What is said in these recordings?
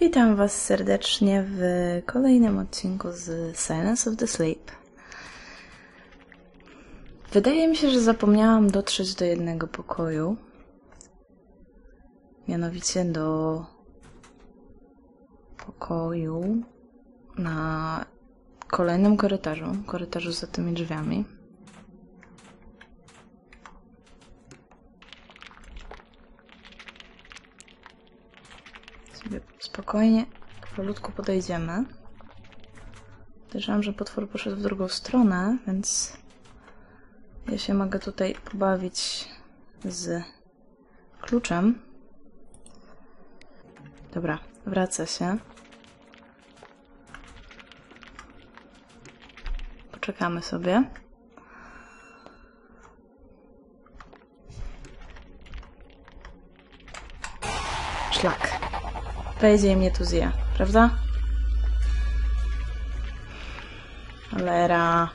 Witam Was serdecznie w kolejnym odcinku z Silence of the Sleep. Wydaje mi się, że zapomniałam dotrzeć do jednego pokoju. Mianowicie do pokoju na kolejnym korytarzu za tymi drzwiami. Sobie spokojnie, powolutku podejdziemy. Podejrzewam, że potwór poszedł w drugą stronę, więc ja się mogę tutaj pobawić z kluczem. Dobra, wraca się. Poczekamy sobie. Szlak. Wejdzie i mnie tu zje, prawda? Cholera.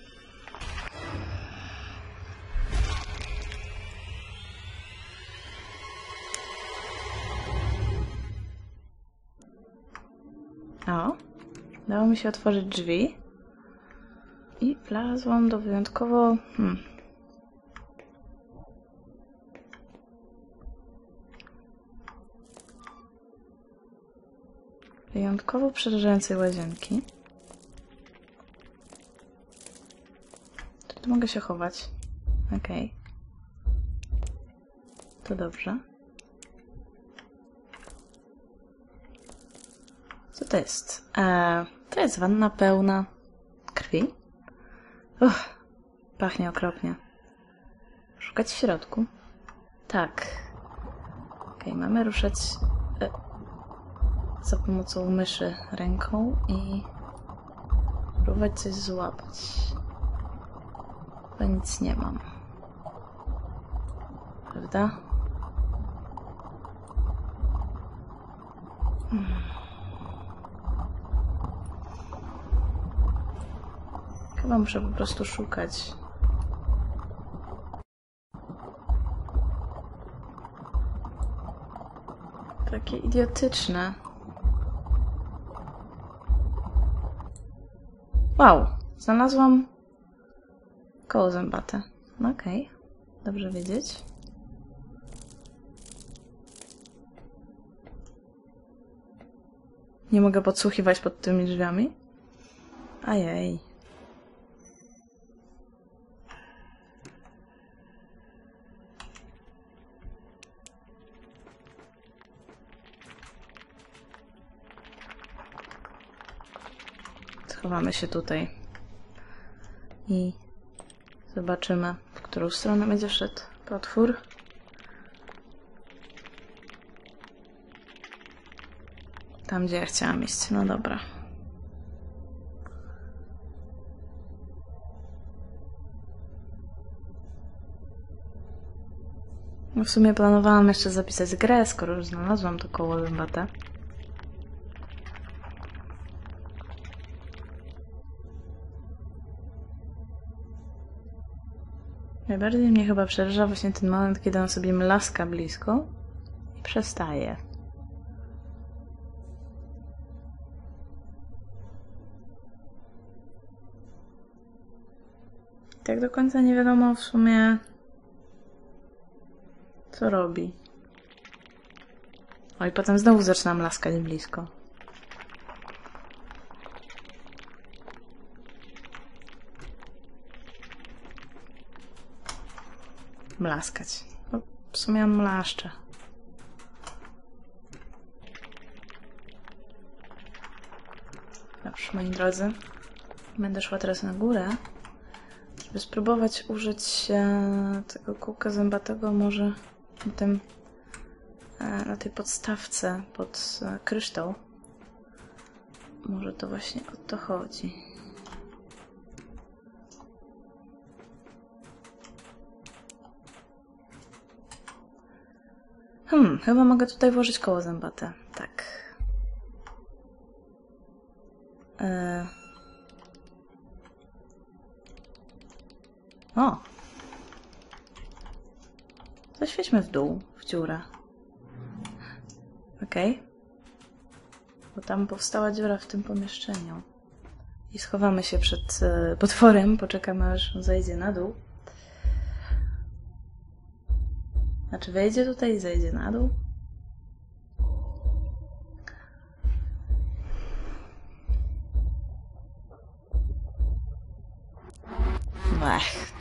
O, dało mi się otworzyć drzwi i wlazłam do wyjątkowo... wyjątkowo przerażającej łazienki. Tu mogę się chować. Okej. To dobrze. Co to jest? To jest wanna pełna krwi. Pachnie okropnie. Szukać w środku? Tak. Okej, mamy ruszać za pomocą myszy ręką i próbować coś złapać. Chyba nic nie mam. Prawda? Chyba muszę po prostu szukać. Takie idiotyczne. Wow, znalazłam koło zębate. Okej, dobrze wiedzieć. Nie mogę podsłuchiwać pod tymi drzwiami? Ajej. Schowamy się tutaj i zobaczymy, w którą stronę będzie szedł potwór. Tam, gdzie ja chciałam iść. No dobra. No w sumie planowałam jeszcze zapisać grę, skoro już znalazłam to koło zębate. Najbardziej mnie chyba przeraża właśnie ten moment, kiedy on sobie mlaska blisko i przestaje. I tak do końca nie wiadomo w sumie, co robi. O, i potem znowu zaczyna mlaskać blisko. Mlaskać. No, w sumie on mlaszcze. Dobrze, moi drodzy. Będę szła teraz na górę, żeby spróbować użyć tego kółka zębatego może na tej podstawce pod kryształ. Może to właśnie o to chodzi. Chyba mogę tutaj włożyć koło zębate. Tak. O! Zaświećmy w dół, w dziurę. Okej. Bo tam powstała dziura w tym pomieszczeniu. I schowamy się przed potworem, poczekamy aż on zejdzie na dół. Znaczy wejdzie tutaj i zejdzie na dół. Ech.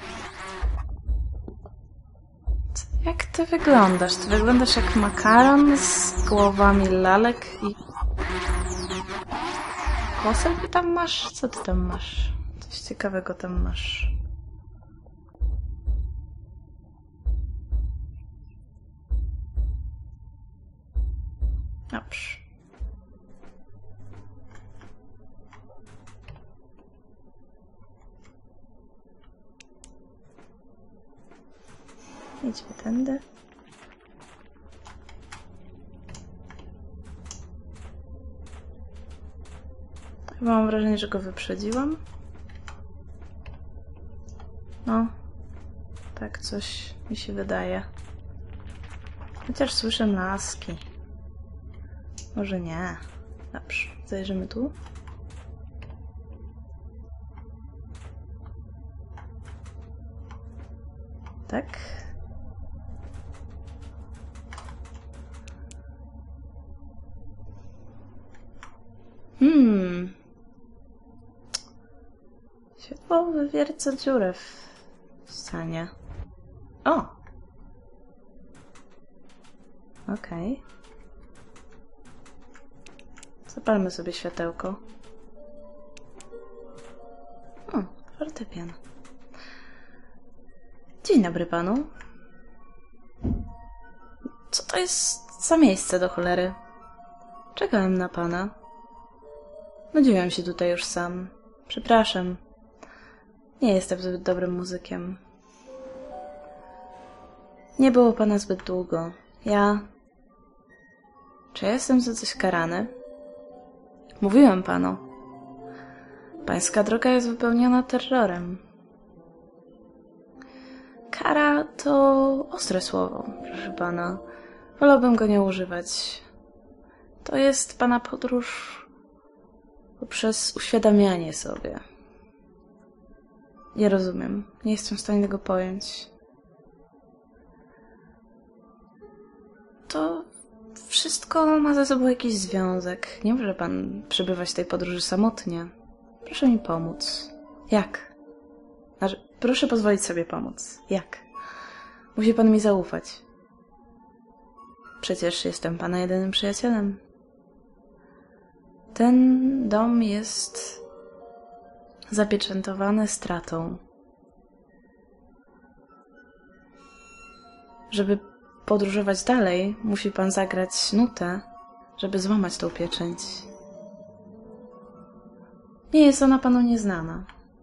Jak ty wyglądasz? Ty wyglądasz jak makaron z głowami lalek i... Kosel ty tam masz? Co ty tam masz? Coś ciekawego tam masz. Dobrze. Idźmy tędy. Chyba mam wrażenie, że go wyprzedziłam. No, tak coś mi się wydaje. Chociaż słyszę laski. Może nie. Dobrze, zajrzymy tu. Tak. Światło wywierca dziurę w ścianie. O! Okej. Zapalmy sobie światełko. O, fortepian. Dzień dobry panu. Co to jest za miejsce do cholery? Czekałem na pana. Nudziłem się tutaj już sam. Przepraszam. Nie jestem zbyt dobrym muzykiem. Nie było pana zbyt długo. Czy ja jestem za coś karany? Mówiłem panu. Pańska droga jest wypełniona terrorem. Kara to ostre słowo, proszę pana. Wolałbym go nie używać. To jest pana podróż poprzez uświadamianie sobie. Nie rozumiem. Nie jestem w stanie tego pojąć. To wszystko ma ze sobą jakiś związek. Nie może pan przebywać tej podróży samotnie. Proszę mi pomóc. Jak? Znaczy, proszę pozwolić sobie pomóc. Jak? Musi pan mi zaufać. Przecież jestem pana jedynym przyjacielem. Ten dom jest zapieczętowany stratą. Żeby podróżować dalej, musi pan zagrać nutę, żeby złamać tą pieczęć. Nie jest ona panu nieznana.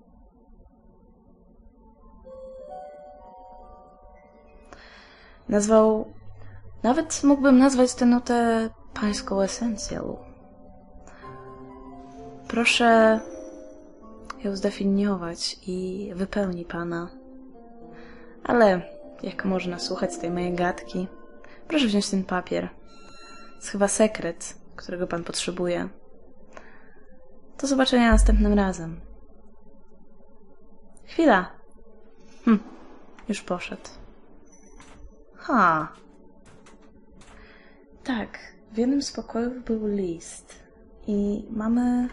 Nawet mógłbym nazwać tę nutę pańską esencją. Proszę ją zdefiniować i wypełni pana. Ale jak można słuchać tej mojej gadki? Proszę wziąć ten papier. Jest chyba sekret, którego pan potrzebuje. Do zobaczenia następnym razem. Chwila. Już poszedł. Tak, w jednym z pokojów był list. I mamy...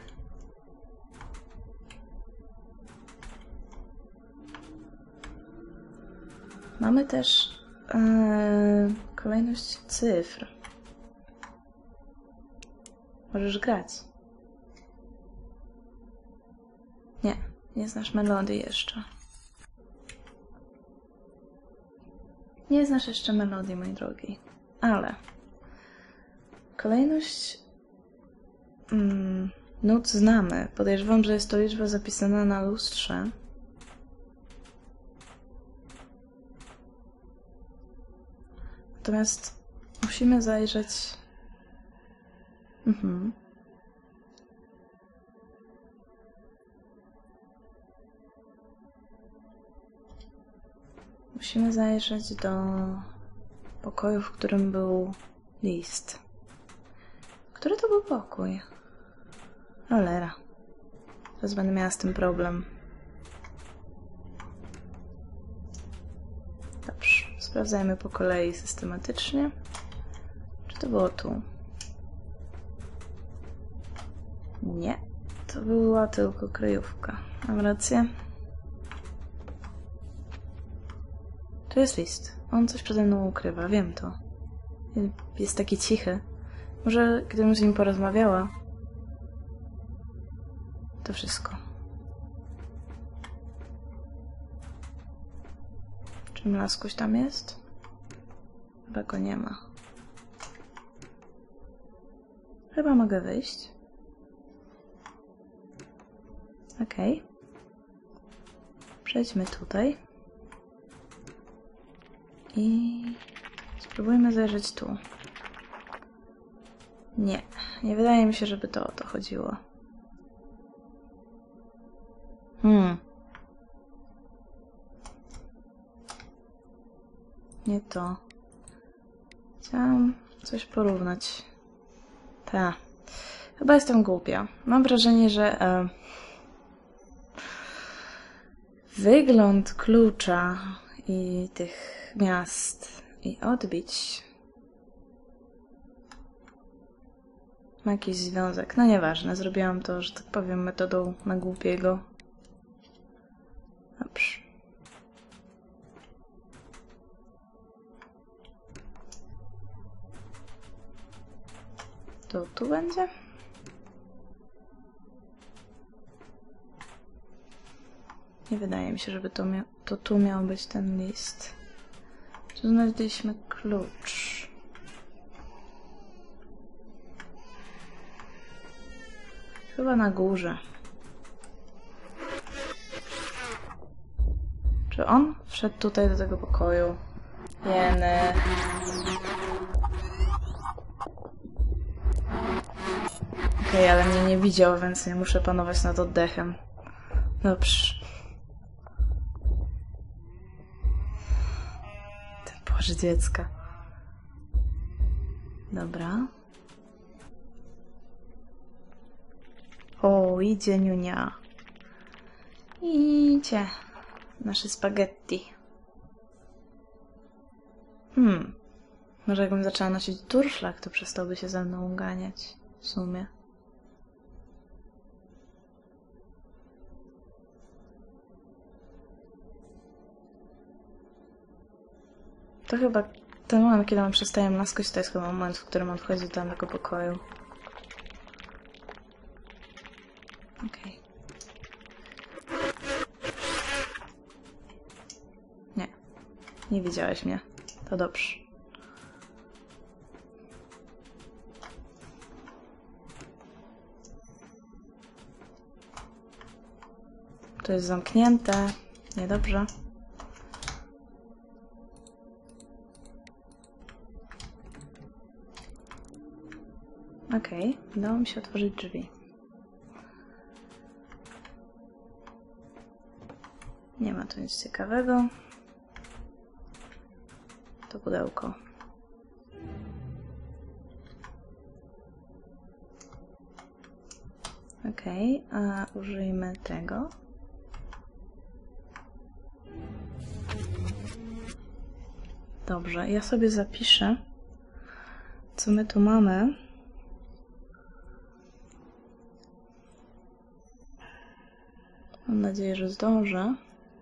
Mamy też kolejność cyfr. Możesz grać. Nie znasz melodii jeszcze. Nie znasz jeszcze melodii, mój drogi. Ale kolejność nut znamy. Podejrzewam, że jest to liczba zapisana na lustrze. Natomiast musimy zajrzeć... Musimy zajrzeć do pokoju, w którym był list, Który to był pokój? Cholera. Teraz będę miała z tym problem. Dobrze. Sprawdzajmy po kolei systematycznie. Czy to było tu? Nie. To była tylko kryjówka. Mam rację? Tu jest list. On coś przede mną ukrywa. Wiem to. Jest taki cichy. Może gdybym z nim porozmawiała. To wszystko. Czy Mlaskuś tam jest? Chyba go nie ma. Chyba mogę wyjść. Okej. Przejdźmy tutaj. I spróbujmy zajrzeć tu. Nie. Nie wydaje mi się, żeby to o to chodziło. Nie to. Chciałam coś porównać. Ta. Chyba jestem głupia. Mam wrażenie, że wygląd klucza i tych miast i odbić ma jakiś związek. No nieważne, zrobiłam to, że tak powiem, metodą na głupiego. Dobrze. To tu będzie? Nie wydaje mi się, żeby to tu miał być ten list. Tu znaleźliśmy klucz. Chyba na górze. Czy on wszedł tutaj do tego pokoju? Jeny. Okej, ale mnie nie widział, więc nie muszę panować nad oddechem. Dobrze. Ten płacz dziecka. Dobra. O, idzie niunia. Idzie. Nasze spaghetti. Może jakbym zaczęła nosić durszlak, to przestałby się ze mną ganiać. W sumie. To chyba ten moment, kiedy on przestaje mlaskać, to jest chyba moment, w którym on wchodzi do danego pokoju. Okej. Nie. Nie widziałeś mnie. To dobrze. To jest zamknięte. Niedobrze. Okej, udało mi się otworzyć drzwi. Nie ma tu nic ciekawego. To pudełko. Okej, a użyjmy tego. Dobrze, ja sobie zapiszę, co my tu mamy. Mam nadzieję, że zdążę.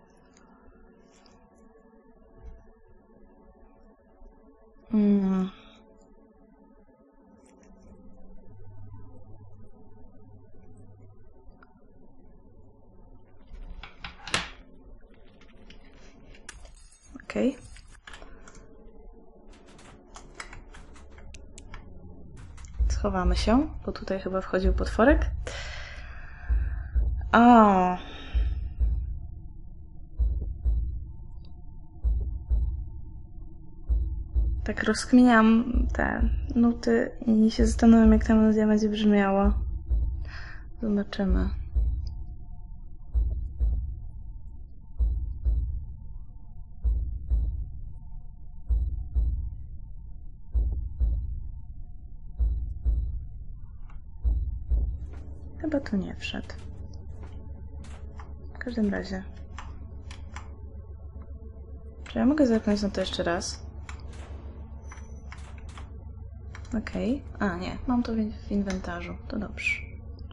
Okej. Schowamy się, bo tutaj chyba wchodził potworek. O! Tak rozkminiam te nuty i się zastanawiam, jak ta melodia będzie brzmiała. Zobaczymy. Chyba tu nie wszedł. W każdym razie. Czy ja mogę zerknąć na to jeszcze raz? Okej. A, nie. Mam to w inwentarzu. To dobrze.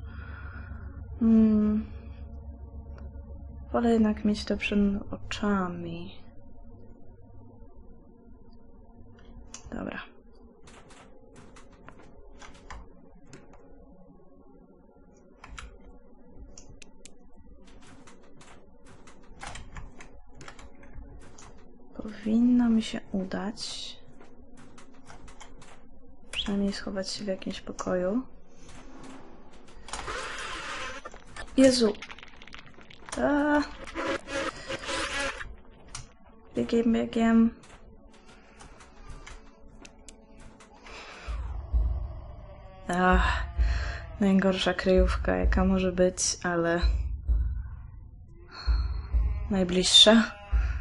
Wolę jednak mieć to przed oczami. Dobra. Powinno mi się udać przynajmniej schować się w jakimś pokoju. Jezu! Biegiem, biegiem. Najgorsza kryjówka, jaka może być, ale najbliższa.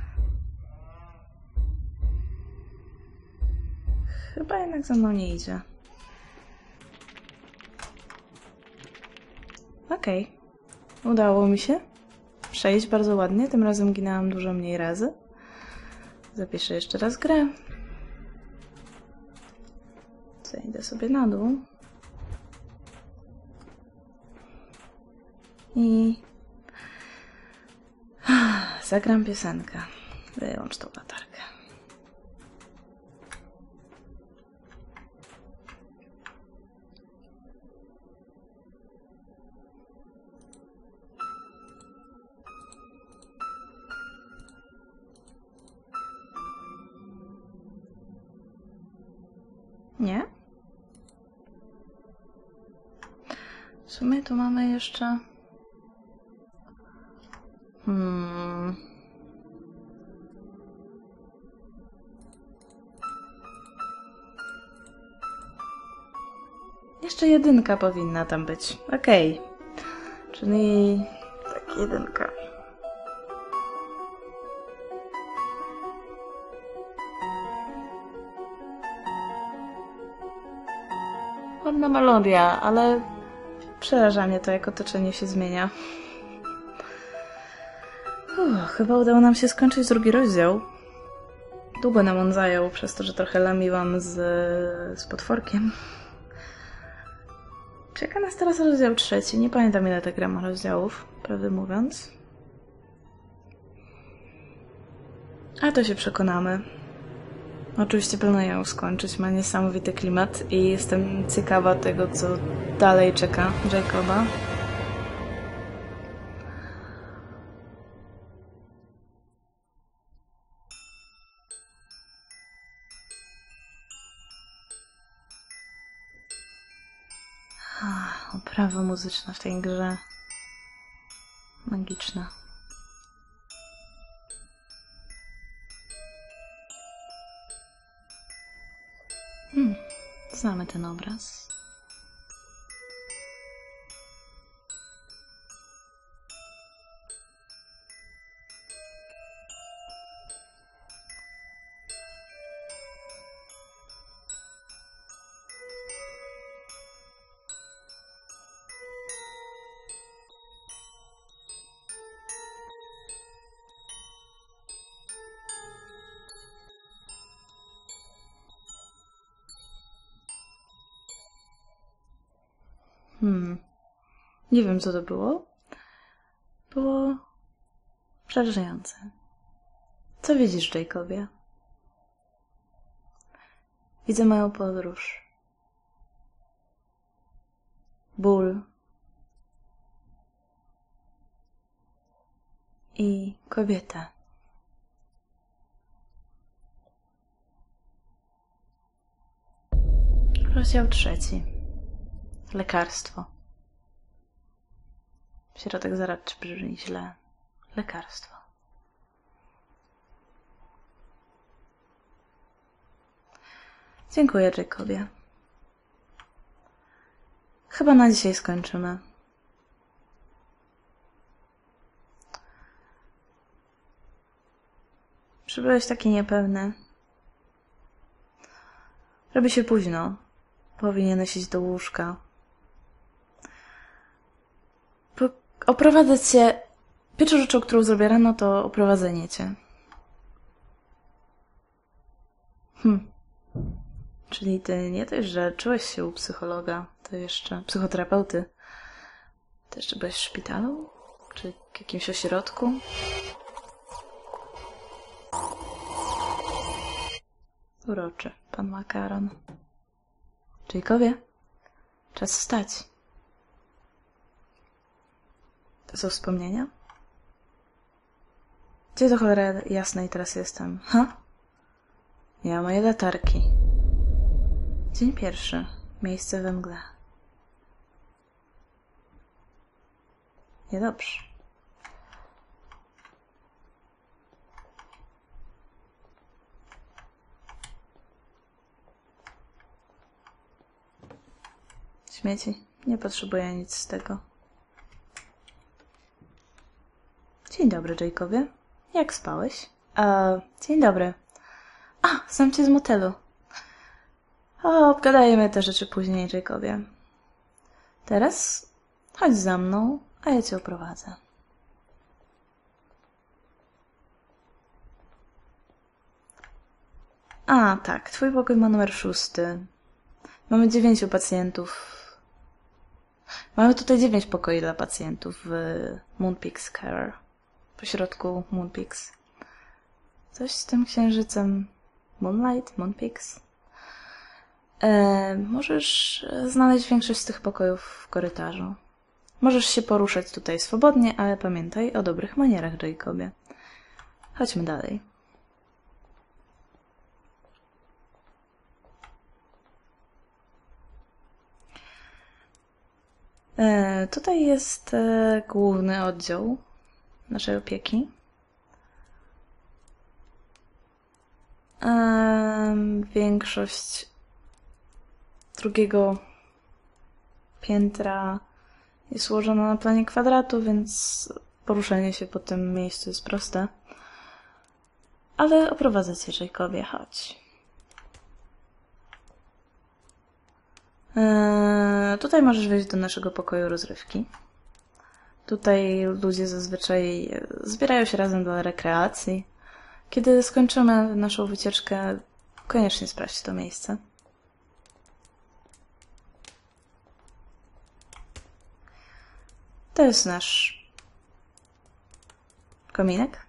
Chyba jednak za mną nie idzie. Okej. Udało mi się przejść bardzo ładnie. Tym razem ginęłam dużo mniej razy. Zapiszę jeszcze raz grę. Zejdę sobie na dół. I zagram piosenkę. Wyłącz tą latarkę. Nie? W sumie tu mamy jeszcze... Jeszcze jedynka powinna tam być. Okej. Czyli... tak, jedynka. Ładna melodia, ale przeraża mnie to, jak otoczenie się zmienia. Chyba udało nam się skończyć drugi rozdział. Długo nam on zajął, przez to, że trochę lamiłam z potworkiem. Czeka nas teraz rozdział 3. Nie pamiętam, ile ta gra ma rozdziałów, prawdę mówiąc. A to się przekonamy. Oczywiście planuję ją skończyć, ma niesamowity klimat i jestem ciekawa tego, co dalej czeka Jacoba. Oprawa muzyczna w tej grze. Magiczna. Znamy ten obraz. Nie wiem, co to było. Było przerażające. Co widzisz, Jacobie? Widzę moją podróż. Ból. I kobietę. Rozdział 3. Lekarstwo. Środek zaradczy brzmi źle. Lekarstwo. Dziękuję, Jacobie. Chyba na dzisiaj skończymy. Przybyłeś taki niepewny. Robi się późno. Powinieneś iść do łóżka. Oprowadzę cię... Pierwszą rzeczą, którą zrobię rano, to oprowadzenie cię. Czyli ty nie dość, że czułeś się u psychologa, to jeszcze... psychoterapeuty. To jeszcze byłeś w szpitalu? Czy w jakimś ośrodku? Uroczy, pan Makaron. Jacobie, czas wstać. To są wspomnienia? Gdzie do cholery jasnej teraz jestem? Ha? Ja moje latarki. Dzień pierwszy. Miejsce we mgle. Niedobrze. Śmieci. Nie potrzebuję nic z tego. Dzień dobry, Jacobie. Jak spałeś? Dzień dobry. Znam cię z motelu. Obgadajemy te rzeczy później, Jacobie. Teraz chodź za mną, a ja cię oprowadzę. Tak, twój pokój ma numer 6. Mamy 9 pacjentów. Mamy tutaj 9 pokoi dla pacjentów w Moonpix Care. W środku Moonpix. Coś z tym księżycem. Moonlight? Moonpix? Możesz znaleźć większość z tych pokojów w korytarzu. Możesz się poruszać tutaj swobodnie, ale pamiętaj o dobrych manierach, Jacobie. Chodźmy dalej. Tutaj jest główny oddział naszej opieki. Większość drugiego piętra jest ułożona na planie kwadratu, więc poruszanie się po tym miejscu jest proste. Ale oprowadzę cię, Jacobie, chodź. Tutaj możesz wejść do naszego pokoju rozrywki. Tutaj ludzie zazwyczaj zbierają się razem dla rekreacji. Kiedy skończymy naszą wycieczkę, koniecznie sprawdź to miejsce. To jest nasz kominek.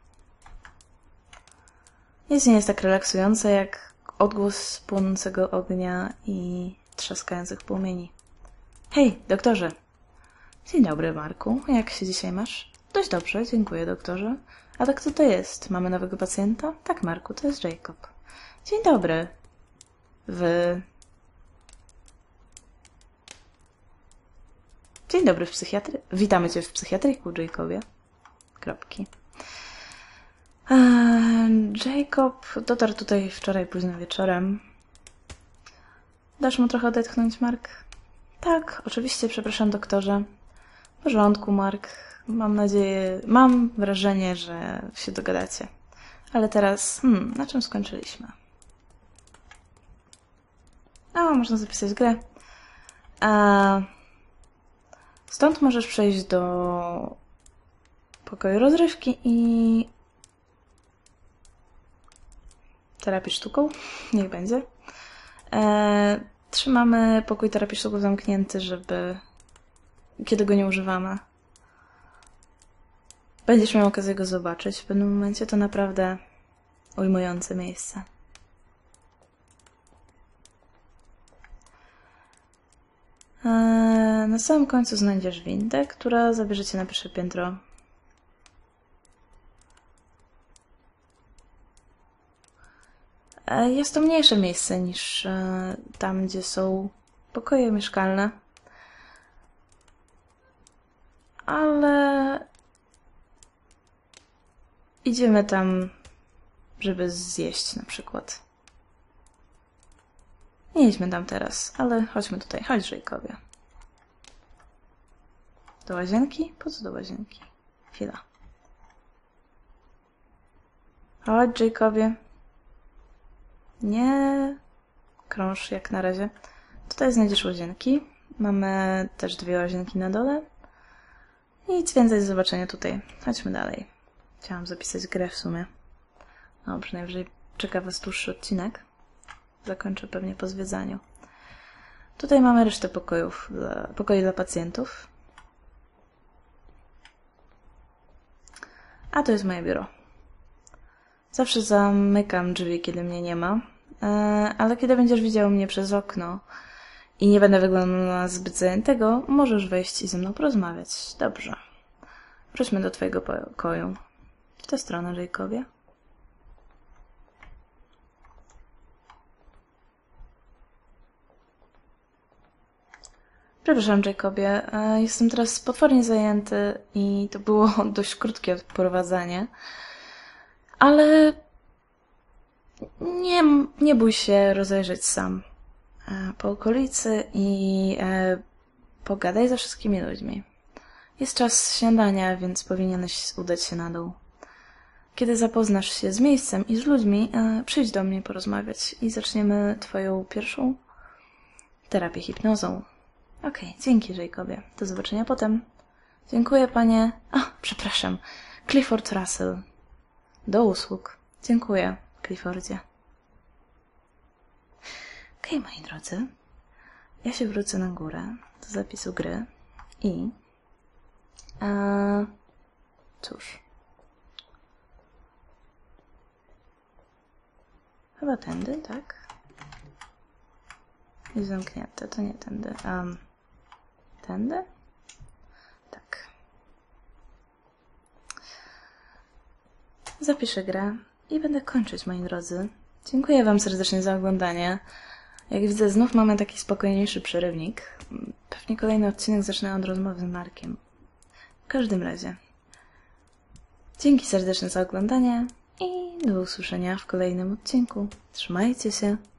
Nic nie jest tak relaksujące jak odgłos płonącego ognia i trzaskających płomieni. Hej, doktorze! Dzień dobry, Marku. Jak się dzisiaj masz? Dość dobrze, dziękuję, doktorze. A tak kto to jest? Mamy nowego pacjenta? Tak, Marku, to jest Jacob. Dzień dobry. Dzień dobry w psychiatrii. Witamy cię w psychiatryku, Jacobie. Kropki. Jacob dotarł tutaj wczoraj późno wieczorem. Dasz mu trochę odetchnąć, Mark? Tak, oczywiście, przepraszam, doktorze. W porządku, Mark. Mam wrażenie, że się dogadacie. Ale teraz, na czym skończyliśmy? Można zapisać grę. Stąd możesz przejść do pokoju rozrywki i terapii sztuką. Niech będzie. Trzymamy pokój terapii sztuką zamknięty, żeby kiedy go nie używamy, będziesz miał okazję go zobaczyć w pewnym momencie. To naprawdę ujmujące miejsce. Na samym końcu znajdziesz windę, która zabierze cię na pierwsze piętro. Jest to mniejsze miejsce niż tam, gdzie są pokoje mieszkalne. Ale idziemy tam, żeby zjeść na przykład. Nie idźmy tam teraz, ale chodźmy tutaj. Chodź, Jacobie. Do łazienki? Po co do łazienki? Chwila. Chodź, Jacobie. Nie krąż jak na razie. Tutaj znajdziesz łazienki. Mamy też 2 łazienki na dole. Nic więcej do zobaczenia tutaj. Chodźmy dalej. Chciałam zapisać grę w sumie. Dobrze, najwyżej czeka was dłuższy odcinek. Zakończę pewnie po zwiedzaniu. Tutaj mamy resztę pokoi dla pacjentów. A to jest moje biuro. Zawsze zamykam drzwi, kiedy mnie nie ma, ale kiedy będziesz widział mnie przez okno i nie będę wyglądał na zbyt zajętego, możesz wejść i ze mną porozmawiać. Dobrze. Wróćmy do twojego pokoju. W tę stronę, Jacobie. Przepraszam, Jacobie. Jestem teraz potwornie zajęty i to było dość krótkie odprowadzanie. Ale nie bój się rozejrzeć sam po okolicy i pogadaj ze wszystkimi ludźmi. Jest czas śniadania, więc powinieneś udać się na dół. Kiedy zapoznasz się z miejscem i z ludźmi, przyjdź do mnie porozmawiać i zaczniemy twoją pierwszą terapię hipnozą. Okej, dzięki, Jacobie. Do zobaczenia potem. Dziękuję, panie... przepraszam. Clifford Russell. Do usług. Dziękuję, Cliffordzie. Okej, moi drodzy. Ja się wrócę na górę do zapisu gry i... cóż. Chyba tędy, tak? Jest zamknięte, to nie tędy. Tędy? Tak. Zapiszę grę i będę kończyć, moi drodzy. Dziękuję wam serdecznie za oglądanie. Jak widzę, znów mamy taki spokojniejszy przerywnik. Pewnie kolejny odcinek zaczyna od rozmowy z Markiem. W każdym razie. Dzięki serdecznie za oglądanie i do usłyszenia w kolejnym odcinku. Trzymajcie się.